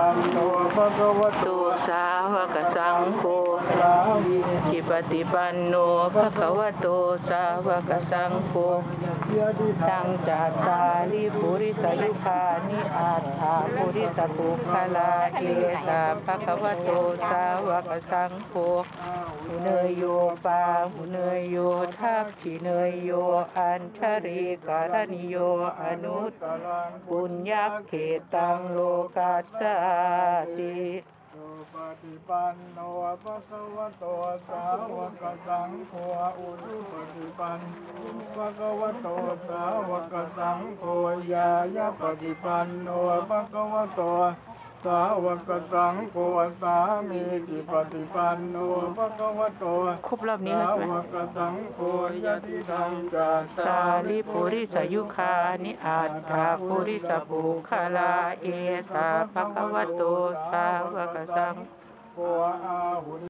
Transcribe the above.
ปันโนภะคะวะโตสาวกสังโฆอิปฏิปันโนภะคะวะโตสาวกสังโฆตังจัตตาริปุริสยุคานิอัตถาปุริสปุคลาเอสาภะคะวะโตสาวกสังโฆหุเนยโยปาหุเนยโยทัพขิเนยโยอัญชริการณิโยอนุตตรังปุญญเขตังโลกัสสติปฏิปันโนภะคะวะโตสาวกสังโฆอุชุปฏิปันภะคะวะโตสาวกสังโฆยายะปฏิปันโนภะคะวะโตสาวกสังโฆสามีจิปฏิปันโนภะคะวะโตครบรอบนี้แล้วสาวกสังโฆยะติทังจัตตาริปุริสยุคานิอัตถาปุริสปุคลาเอสาภะคะวะโตสาวกสังโฆอาหุ